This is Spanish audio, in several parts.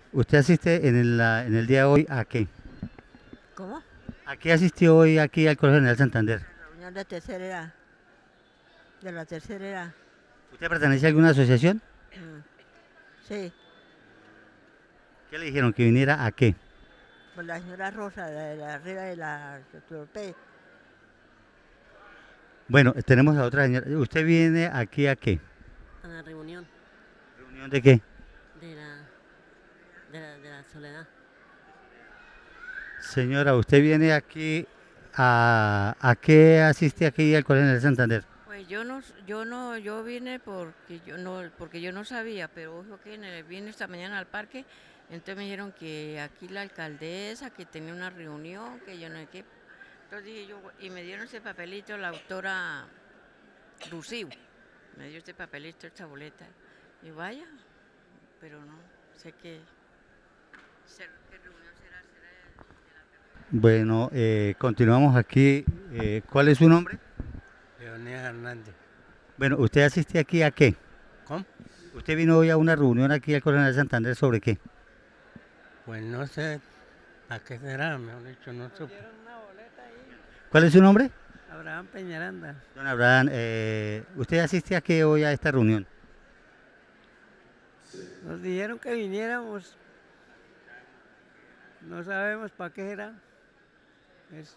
¿Usted asiste en el día de hoy a qué? ¿Cómo? ¿A qué asistió hoy aquí al Colegio General Santander? Reunión de tercera edad, de la tercera edad. ¿Usted pertenece a alguna asociación? Mm, sí, ¿Qué le dijeron? ¿Que viniera a qué? por la señora Rosa, de la arriba de la Torpe, Bueno, tenemos a otra señora. ¿Usted viene aquí a qué? A la reunión ¿Reunión de qué? de la, de la soledad. Señora, ¿usted viene aquí a qué asiste aquí al Colegio General Santander? Pues yo vine porque yo no sabía, pero ojo que vine esta mañana al parque, entonces me dijeron que aquí la alcaldesa, que tenía una reunión, que yo no sé qué. Entonces dije yo, y me dieron ese papelito la autora Rusiu, me dio este papelito, esta boleta, y vaya, pero no sé qué reunión será. Bueno, continuamos aquí. ¿Cuál es su nombre? Leonidas Hernández. Bueno, ¿usted asiste aquí a qué? ¿Cómo? ¿Usted vino hoy a una reunión aquí al Colegio General Santander sobre qué? Pues no sé a qué será, mejor dicho, no supe. ¿Cuál es su nombre? Abraham Peñaranda. Don Abraham, ¿usted asiste aquí hoy a esta reunión? Nos dijeron que viniéramos. No sabemos para qué era. Es...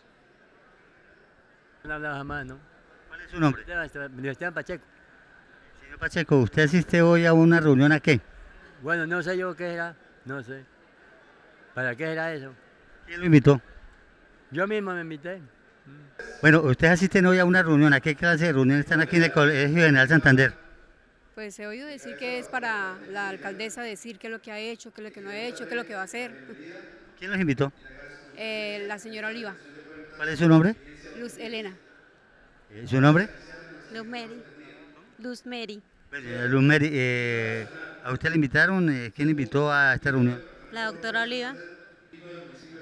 No hablaba jamás, ¿no? ¿Cuál es su nombre? Sebastián Pacheco. Señor Pacheco, ¿usted asiste hoy a una reunión a qué? Bueno, no sé yo qué era, no sé. ¿Para qué era eso? ¿Quién lo invitó? Yo mismo me invité. Bueno, ¿ustedes asisten hoy a una reunión? ¿A qué clase de reunión están aquí en el Colegio General Santander? Pues he oído decir que es para la alcaldesa decir qué es lo que ha hecho, qué es lo que no ha hecho, qué es lo que va a hacer. ¿Quién los invitó? La señora Oliva, ¿Cuál es su nombre? Luz Elena. ¿Su nombre? Luz Mary. Luz Mary. Pues, Luz Mary, ¿a usted le invitaron? ¿Quién le invitó a esta reunión? La doctora Oliva.